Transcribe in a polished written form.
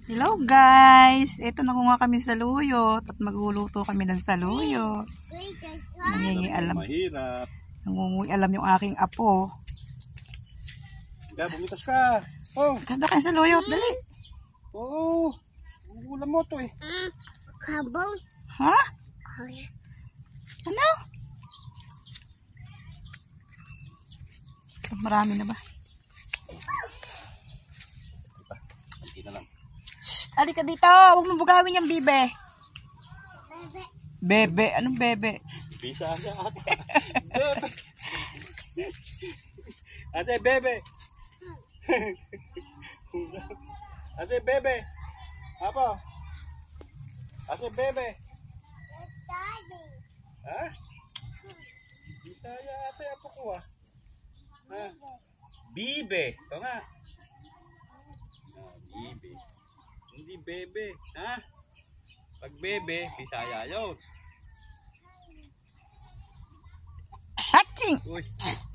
Hello guys! Ito nakunga kami sa saluyot at magluluto kami ng saluyot. Mahirap. Nangungulam yung aking apo. Kaya bumitas ka. Oh. Bitas na kayo sa saluyot, dali. Oo. Ulam mo to eh. Kabong. Ha? Ano? Marami na ba? Kunti na lang. Shh! Halika dito! Huwag mong bugawin yung bibe. Bebe. Bebe? Anong bebe? Bisa ka ata. Bebe. Ase bebe. Ase bebe. Apa? Ase bebe. Daddy. Ha? Bisa ya ate apa ko ah. Ha? Bibe. Ito nga. Bibe. Hindi bebe. Ha? Pag bebe, Bisaya yun. Hatching! Uy.